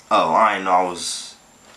Oh, I didn't know I was.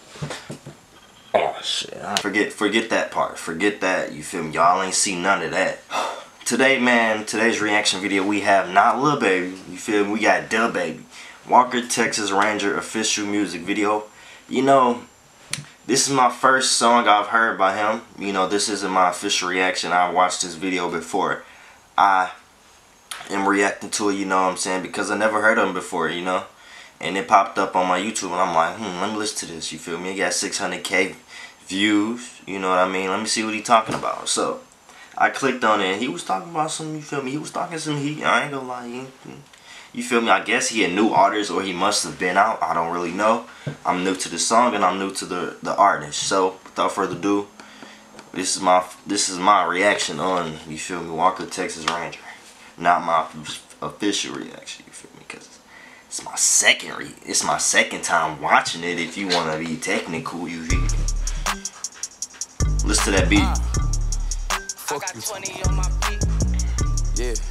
Oh shit! Forget that part. Forget that. You feel me? Y'all ain't see none of that. Today, man. Today's reaction video. We have not Lil Baby. You feel me? We got DaBaby. Walker Texas Ranger official music video. You know, this is my first song I've heard by him. You know, this isn't my official reaction. I watched this video before. I am reacting to it. You know what I'm saying? Because I never heard of him before. You know. And it popped up on my YouTube, and I'm like, let me listen to this. You feel me? It got 600K views. You know what I mean? Let me see what he talking about. So I clicked on it, and he was talking about some. You feel me? He was talking some heat. I ain't gonna lie. You feel me? I guess he a new artist, or he must have been out. I don't really know. I'm new to the song, and I'm new to the artist. So without further ado, this is my reaction on, you feel me, Walker Texas Ranger. Not my official reaction. You feel me? Because it's my second time watching it. If you wanna be technical, you feel me? Listen to that beat. Fuck you. Yeah.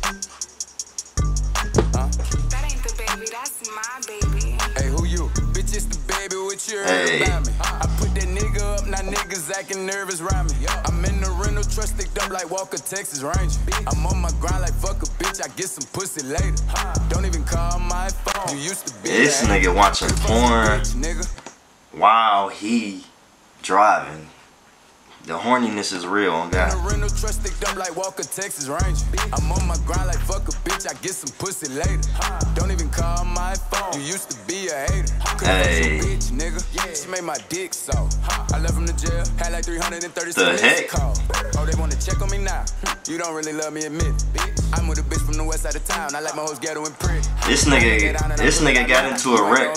That ain't the baby, that's my baby. Hey, who you? Bitch, it's the baby, what you heard about me? I put that nigga up, now niggas acting nervous around me. I'm in the rental truck sticked up like Walker Texas Ranger. I'm on my grind like fuck a bitch, I get some pussy later. Don't even call my phone. You used to be this nigga watching porn while he driving. The horniness is real on God. I'm like Walker Texas Ranger. I'm on my grind like fuck a bitch, I get some pussy later. Don't even call my phone. You used to be a hater. Hey. Bitch, nigga. Yeah, she made my dick so. I left from the jail, had like 336 the heck? calls. Oh, they wanna check on me now. You don't really love me, admit it. I'm with a bitch from the west side of town. I like my hoes ghetto and pretty. This nigga got into a wreck.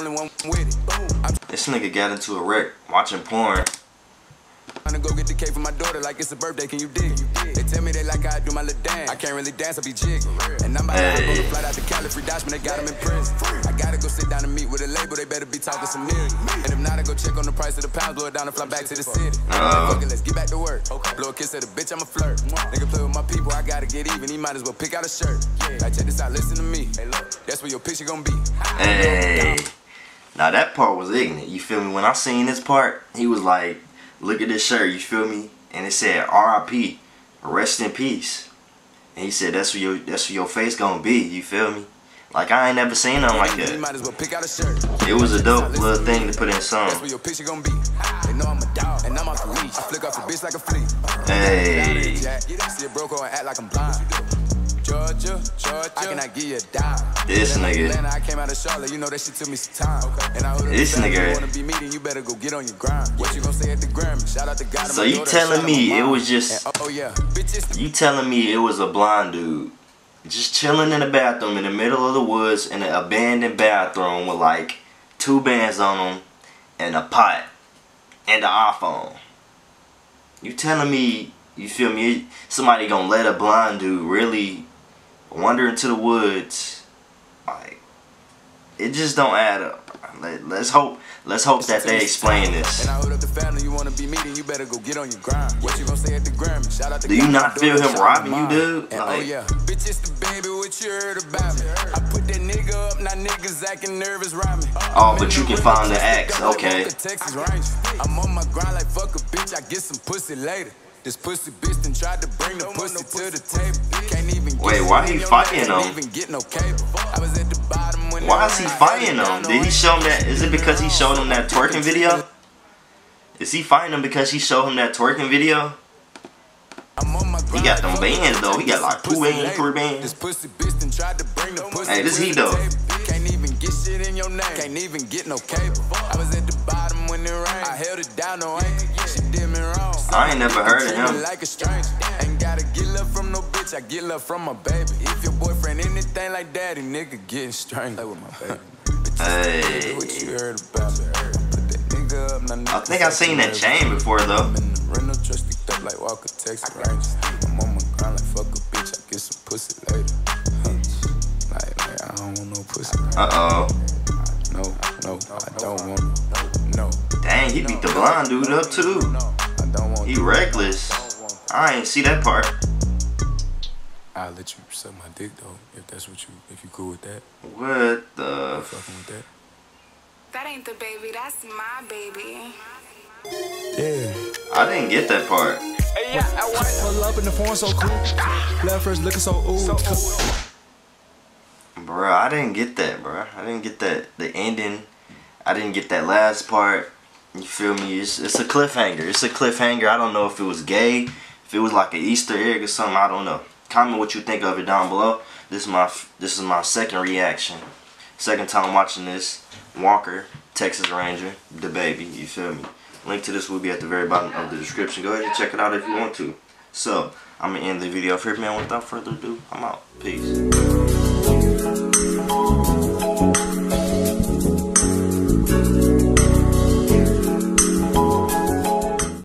This nigga got into a wreck watching porn. I'm gonna go get the cake for my daughter like it's a birthday, can you dig it? They tell me they like how I do my little dance. I can't really dance, I be jigging. And I'm about to go to flight out to Cali, free Dutchman, they got him in prison. I gotta go sit down and meet with a label, they better be talking some million. And if not, I go check on the price of the pound, blow it down and fly back to the city. Fuck it, let's get back to work. Blow a kiss at a bitch, I'm a flirt. Nigga play with my people, I gotta get even, he might as well pick out a shirt. Like, check this out, listen to me. That's where your picture gonna be. Hey. Now that part was ignorant, you feel me? When I seen this part, he was like, look at this shirt, you feel me? And it said R.I.P. Rest in peace. And he said that's where your face gonna be, you feel me? Like I ain't never seen nothing like that. It was a dope little thing to put in a song. That's where your picture gonna be. They know I'm a dog and I'm off the leash. I flick off a bitch like a flea. Hey. See a broke and act like I'm blind. Georgia, I cannot give you a dime. This nigga. I came out of Charlotte, you know that shit took me some time. And I this nigga. You wanna be meeting, you better go get on your grind. What you gonna say at the Grammy? Shout out to God. So you telling me it was just? You telling me it was a blonde dude just chilling in the bathroom in the middle of the woods in an abandoned bathroom with like 2 bands on them and a pot and an iPhone? You telling me, you feel me, somebody gonna let a blind dude really wander into the woods? Like, it just don't add up. Let's hope that they explain this. Do you not feel him robbing you, dude? Like, bitch, it's the baby, what you heard about me? I put that nigga up, now niggas acting nervous around me. Oh, but you can find the X, okay. I'm on my grind like fuck a bitch, I get some pussy later. This pussy bitch done tried to bring the pussy to the table. Can't even wait, why he fighting him? Why is he fighting him? Did he show him that? Is it because he showed him that twerking video? Is he fighting him because he showed him that twerking video? He got them bands though. He got like 2 bands, 3 bands. Hey, this he though. Can't even get shit in your name. Can't even get no cable. I was at the bottom when it rained. I held it down, no anchor. She did me wrong. I ain't never heard of him. Like a stranger. Ain't gotta get love from no bitch. I get love from my baby. If your boyfriend anything like daddy, nigga getting strangled. Play with my baby. Hey. What you heard about me? Put that nigga up, I think I seen that chain before though. Rental trust up like Walker Texas Ranger. I'm on my grind like fuck a bitch. I get some pussy later. Like I don't want no pussy. No, I don't want no. Dang, he beat the blonde dude up too. He reckless. I ain't see that part. I'll let you suck my dick though, if that's what if you cool with that. What the? Fucking with that. That ain't the baby, that's my baby. Yeah. I didn't get that part. Pull up in the phone so cool. Left first looking so ooh. Bruh, I didn't get that, bruh. I didn't get that, the ending. I didn't get that last part. You feel me? It's a cliffhanger. It's a cliffhanger. I don't know if it was gay, if it was like an Easter egg or something. I don't know. Comment what you think of it down below. This is my second reaction. Second time watching this. Walker, Texas Ranger, the baby. You feel me? Link to this will be at the very bottom of the description. Go ahead and check it out if you want to. So, I'm going to end the video here, man. Without further ado, I'm out. Peace.